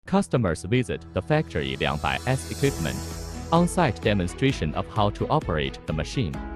Customers visit the factory 200S equipment, on-site demonstration of how to operate the machine.